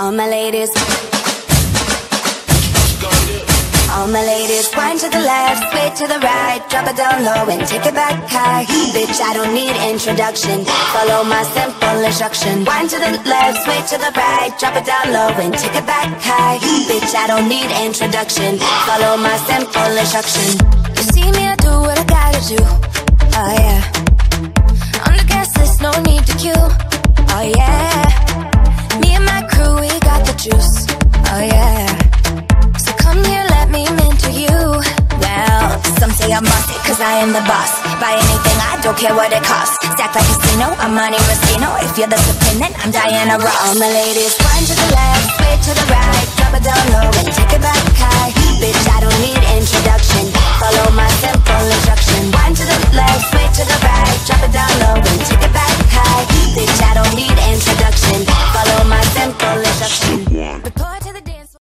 All my ladies, all my ladies, wind to the left, sway to the right, drop it down low and take it back high. Bitch, I don't need introduction, follow my simple instruction. Wind to the left, sway to the right, drop it down low and take it back high. Bitch, I don't need introduction, follow my simple instruction. You see me, I do what I gotta do, oh yeah. On the gas list, no need to queue, oh yeah. Me and my crew, we got the juice, oh yeah. So come here, let me mentor you. Well, some say I'm bossy, cause I am the boss. Buy anything, I don't care what it costs. Stack like casino, I'm Monte Rustino. If you're the supreme, then I'm Diana Ross. All my ladies, wind to the left, sway to the right, drop it down low and take it back high.